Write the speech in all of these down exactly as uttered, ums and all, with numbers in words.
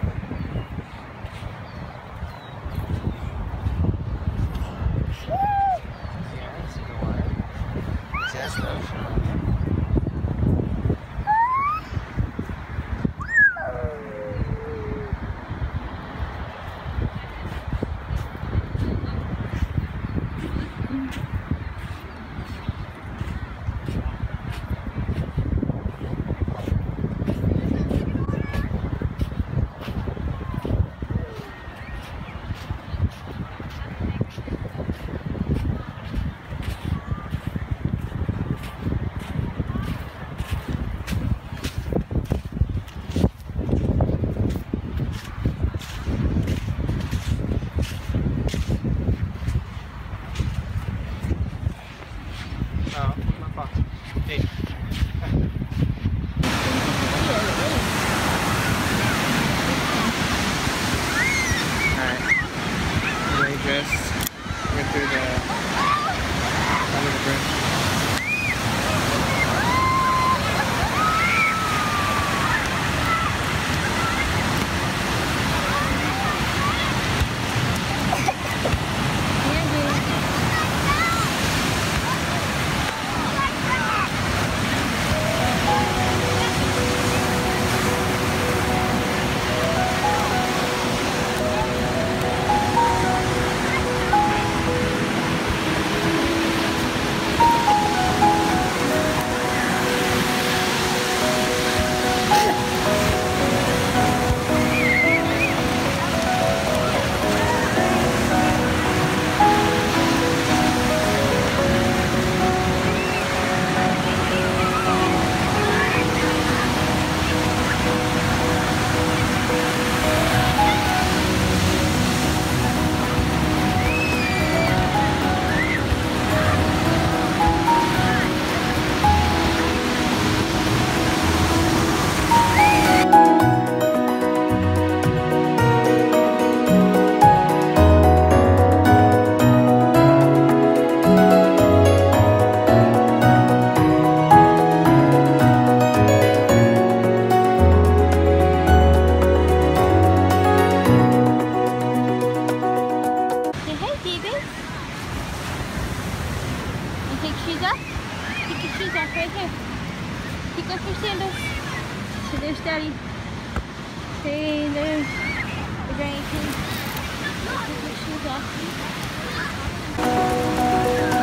So there's Daddy. Hey, there's the grandkids. Take your shoes off.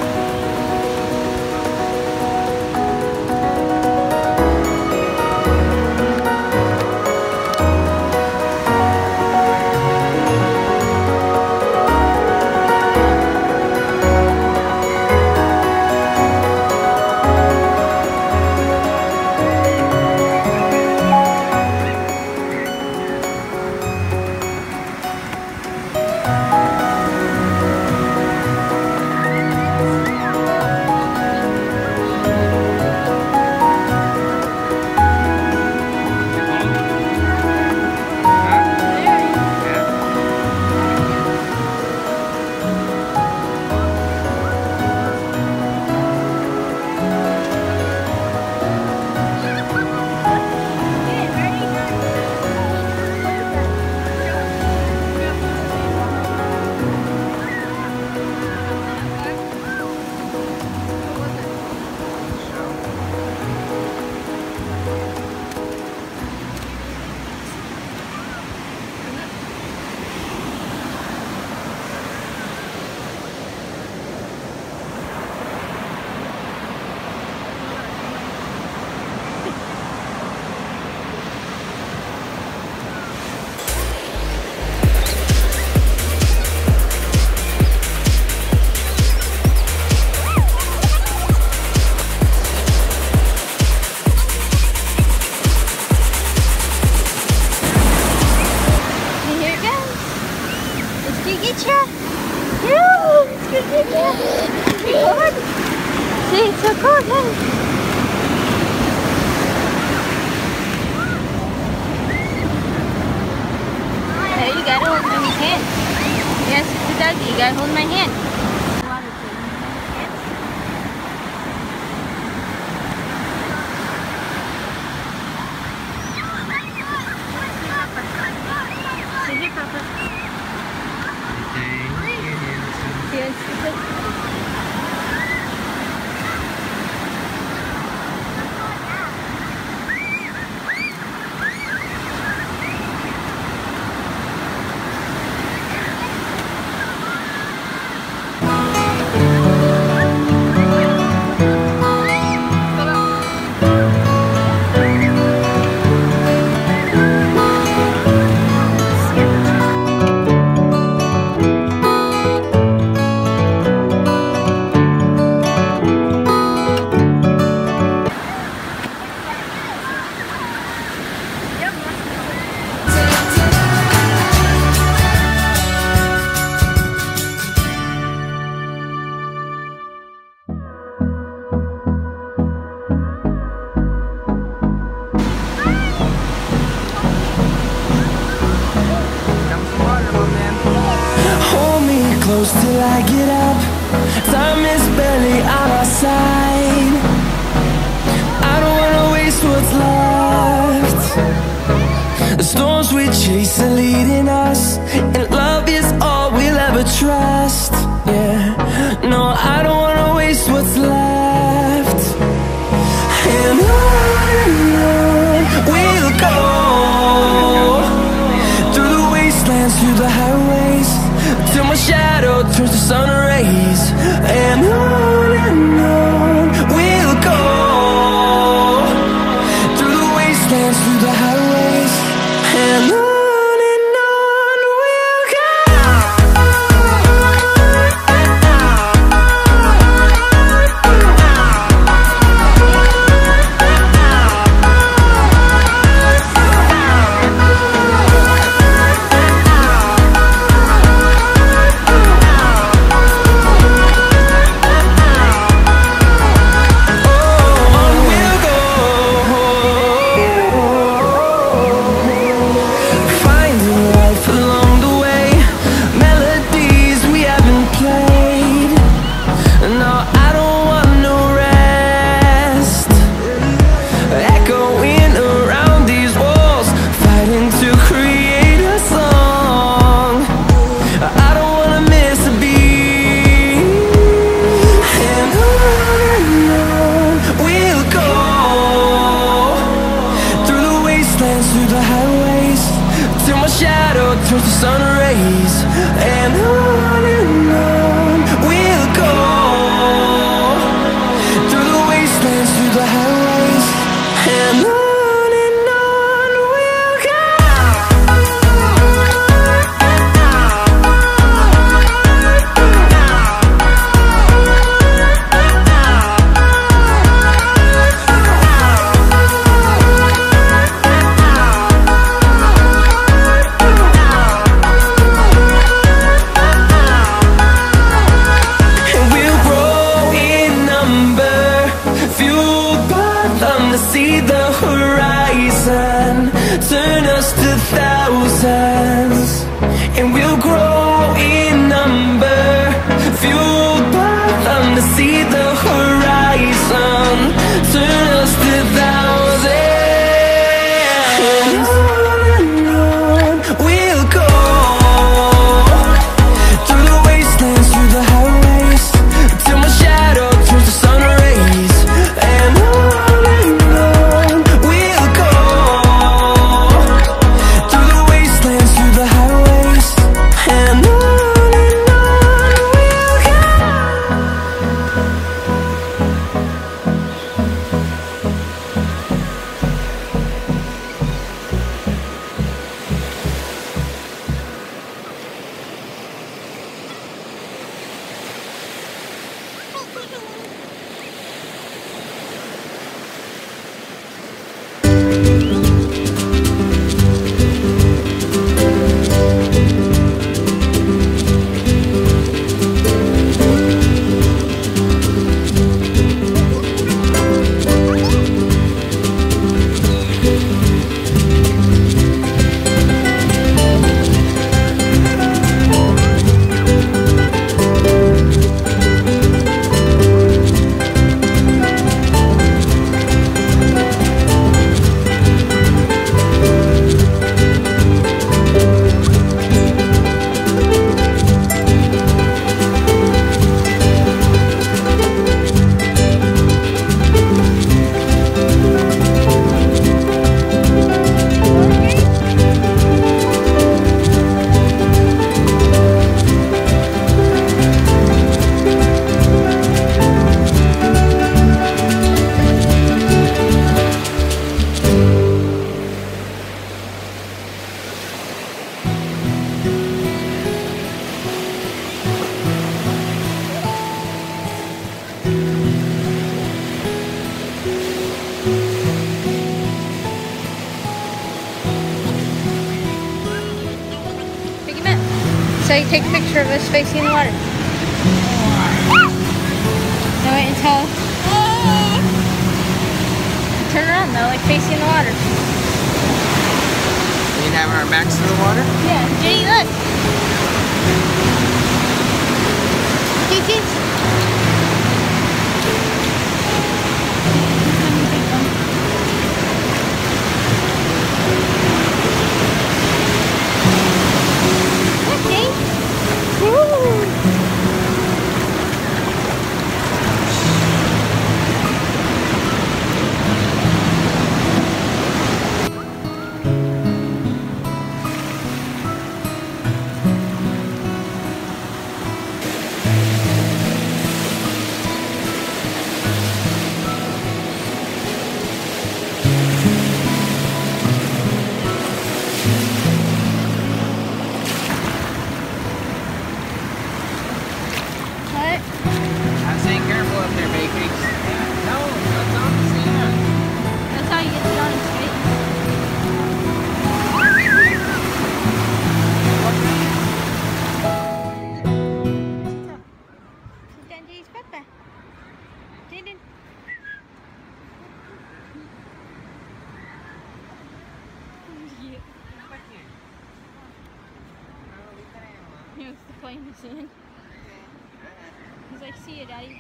See, it's so cool, hey. Hey, you gotta hold my hand. Yes, it's a doggy. You gotta hold my hand. close till I get up. Time is barely on our side. I don't wanna waste what's left. The storms we chase are leading us, and love is all we'll ever trust. Yeah, no, I don't wanna waste what's left. And on and on we'll go, through the wastelands, through the highways, till my shadow turns to sun rays. And on and on we'll go, through the wastelands, through the highways, and on. Turns to sun rays, and on and on we'll go, through the wastelands, through the highways, and on. See the horizon, turn us to thousands, and we'll grow in number, fueled by them to see the horizon, turn us to thousands. And on and on we'll go, through the wastelands, through the highways, till my shadow turns to sun rays. And on So you take a picture of us facing the water. Now wait until... Turn around though, like facing the water. We can have our backs to the water? Yeah, Jenny, look. Peaches? Okay. Woo! What? I'm saying careful up there, baby. No, that's not the sand. That's how you get it on his face. Sit down, Jay's Papa. Jaden. Yeah. He wants to play in the sand. He's like, see you, Daddy.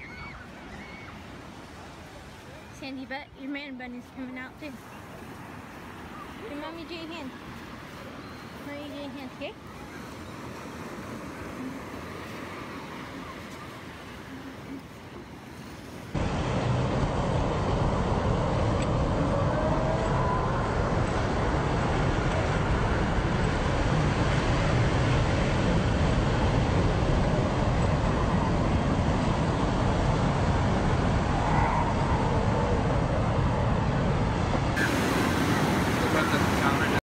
Sandy, but your man bun is coming out too. Give Mommy J a hand. Mommy J a hand, okay?